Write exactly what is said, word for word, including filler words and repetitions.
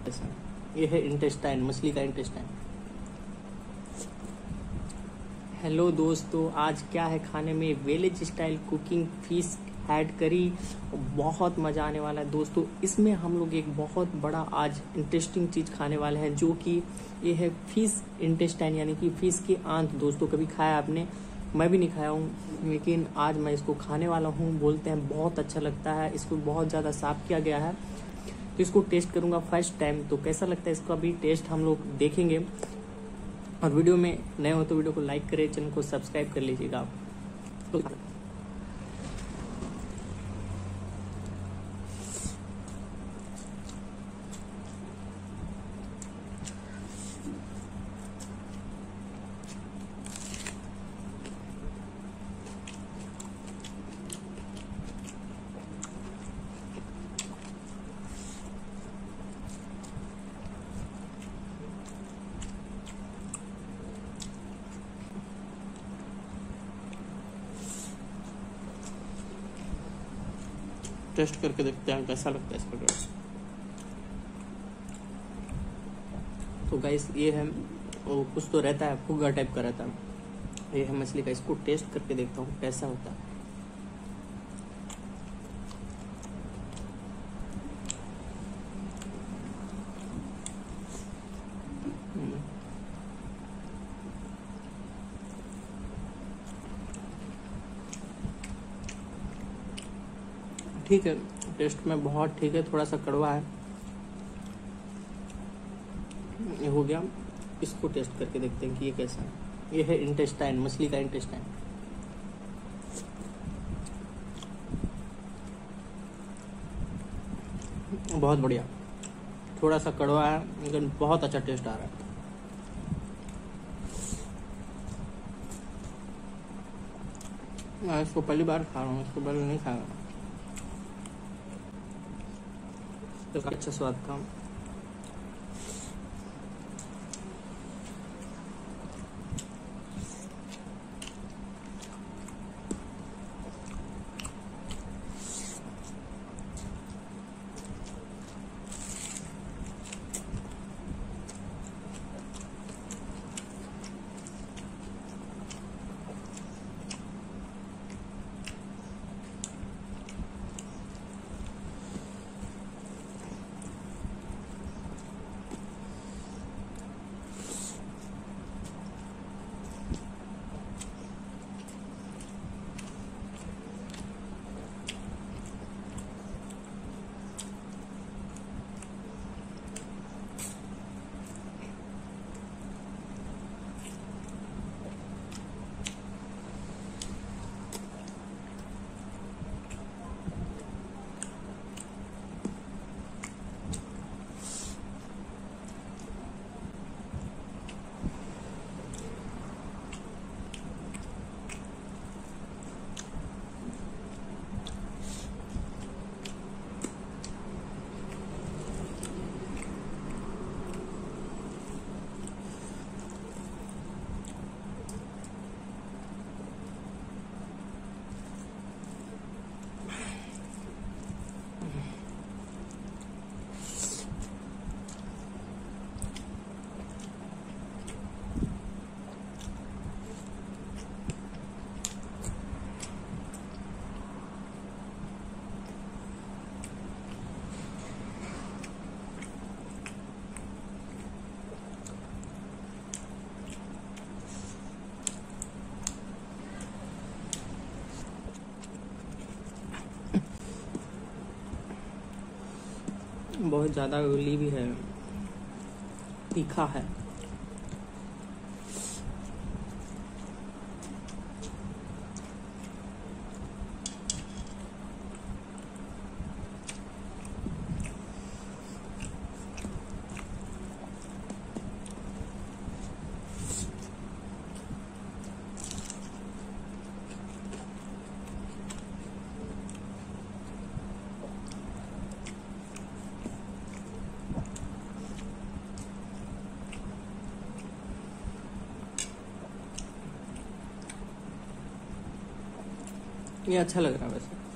कैसा। ये है इंटेस्टाइन, मछली का इंटेस्टाइन। हेलो दोस्तों, आज क्या है खाने में? Village style cooking fish head curry. बहुत मजा आने वाला है दोस्तों। इसमें हम लोग एक बहुत बड़ा आज इंटरेस्टिंग चीज खाने वाले हैं, जो कि ये है फिश इंटेस्टाइन, यानी कि फिश की आंत। दोस्तों कभी खाया आपने? मैं भी नहीं खाया हूँ, लेकिन आज मैं इसको खाने वाला हूँ। बोलते हैं बहुत अच्छा लगता है, इसको बहुत ज़्यादा साफ किया गया है, तो इसको टेस्ट करूँगा फर्स्ट टाइम। तो कैसा लगता है इसका भी टेस्ट हम लोग देखेंगे। और वीडियो में नए हो तो वीडियो को लाइक करें, चैनल को सब्सक्राइब कर लीजिएगा। तो टेस्ट करके देखते हैं कैसा लगता है इसका टेस्ट। तो गाइस ये है, वो कुछ तो रहता है, फुग्गा टाइप का रहता है। ये है मछली का, इसको टेस्ट करके देखता हूँ कैसा होता है। ठीक है, टेस्ट में बहुत ठीक है, थोड़ा सा कड़वा है। ये हो गया, इसको टेस्ट करके देखते हैं कि ये कैसा है। ये है इंटेस्टाइन, मछली का इंटेस्टाइन। बहुत बढ़िया, थोड़ा सा कड़वा है लेकिन बहुत अच्छा टेस्ट आ रहा है। मैं इसको पहली बार खा रहा हूँ, इसको पहले नहीं खाया। तो अच्छा स्वाद था। बहुत ज़्यादा ऑयली भी है, तीखा है। ये अच्छा लग रहा है वैसे।